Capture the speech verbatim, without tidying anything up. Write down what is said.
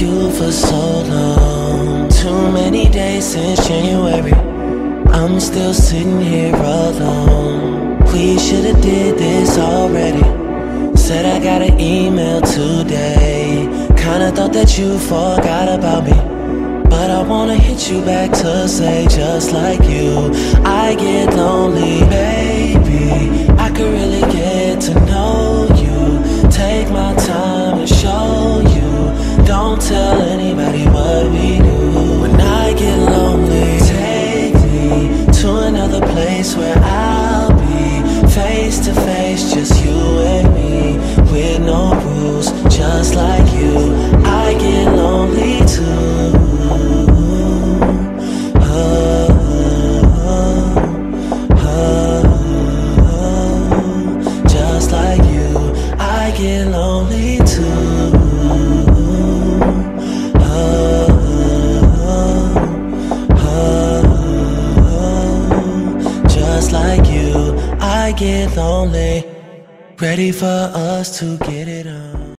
you for so long. Too many days since January, I'm still sitting here alone. We should've did this already. Said I got an email today. Kinda thought that you forgot about me, but I wanna hit you back to say, just like you, I get lonely, baby. I could really get to know you. Take my time and show you. Don't tell anybody what we do. When I get lonely, take me to another place where I'll be face to face, just you and me, with no rules, just like you. I get lonely too. Just like you, I get lonely too. Just like you, I get lonely. Ready for us to get it on.